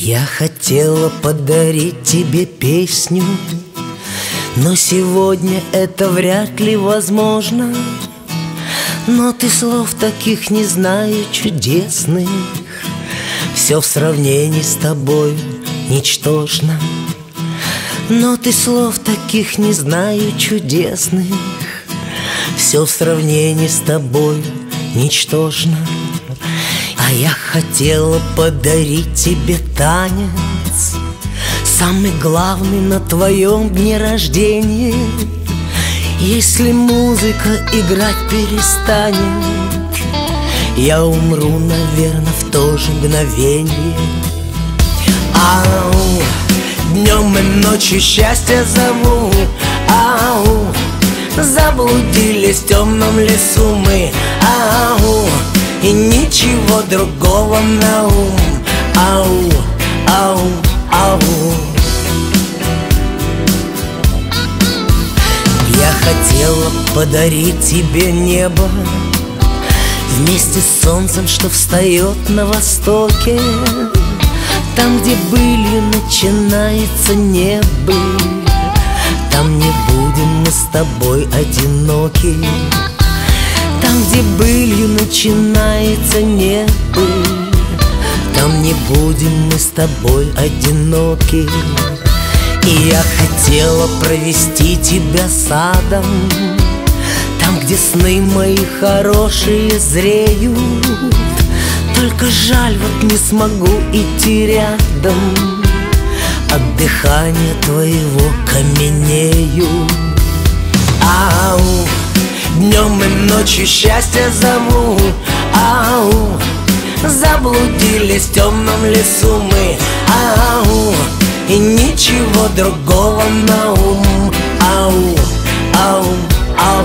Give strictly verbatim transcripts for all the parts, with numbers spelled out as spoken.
Я хотела подарить тебе песню, но сегодня это вряд ли возможно. Но ты слов таких не знаю чудесных, все в сравнении с тобой ничтожно. Но ты слов таких не знаю чудесных, все в сравнении с тобой ничтожно. А я хотела подарить тебе танец, самый главный на твоем дне рождения. Если музыка играть перестанет, я умру, наверное, в то же мгновение. Ау, днем и ночью счастье зову. Ау, заблудились в темном лесу мы. Ау, и ничего другого на ум. Ау, ау, ау. Я хотела подарить тебе небо вместе с солнцем, что встает на востоке. Там, где былью начинается небо, там не будем мы с тобой одиноки. Там, где былью начинается небо, там не будем мы с тобой одиноки. И я хотела провести тебя садом, там, где сны мои хорошие зреют. Только жаль, вот не смогу идти рядом, от дыхания твоего каменею. Ау, днем и ночью счастье зову. Ау, заблудились в темном лесу мы. Ау, и ничего другого на ум. Ау, ау, ау.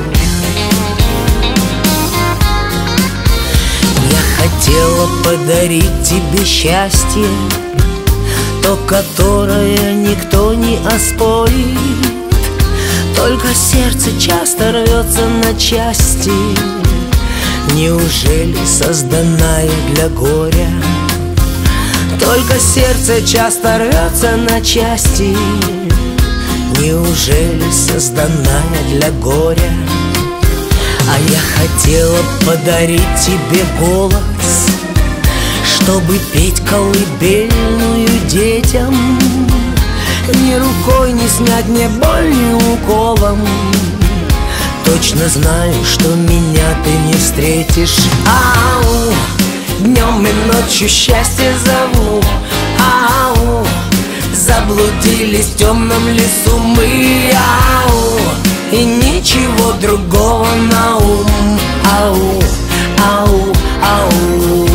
Я хотела подарить тебе счастье, то, которое никто не оспорит. Только сердце часто рвется на части. Неужели созданное для горя? Только сердце часто рвется на части. Неужели созданное для горя? А я хотела подарить тебе голос, чтобы петь колыбельную детям. Ни рукой не снять мне боль, ни уколом. Точно знаю, что меня ты не встретишь. Ау, днем и ночью счастье зову. Ау, заблудились в темном лесу мы. Ау, и ничего другого на ум. Ау, ау, ау.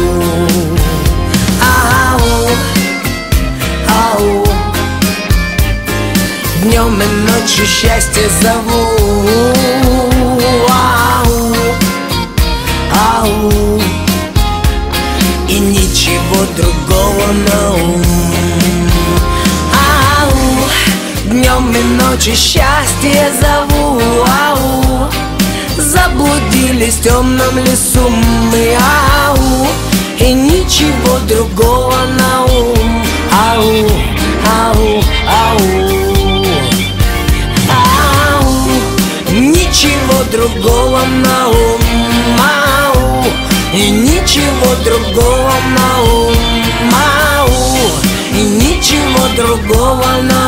Ау, ау. Днем и ночью счастье зову. Ау, ау. И ничего другого на ум. Ау, днем и ночью счастье зову. Ау, заблудились в темном лесу мы. Ау, и ничего другого на ум. Ау, ау, ау. Ничего другого на ум. Ау, и ничего другого на ум. Ау, и ничего другого на ум.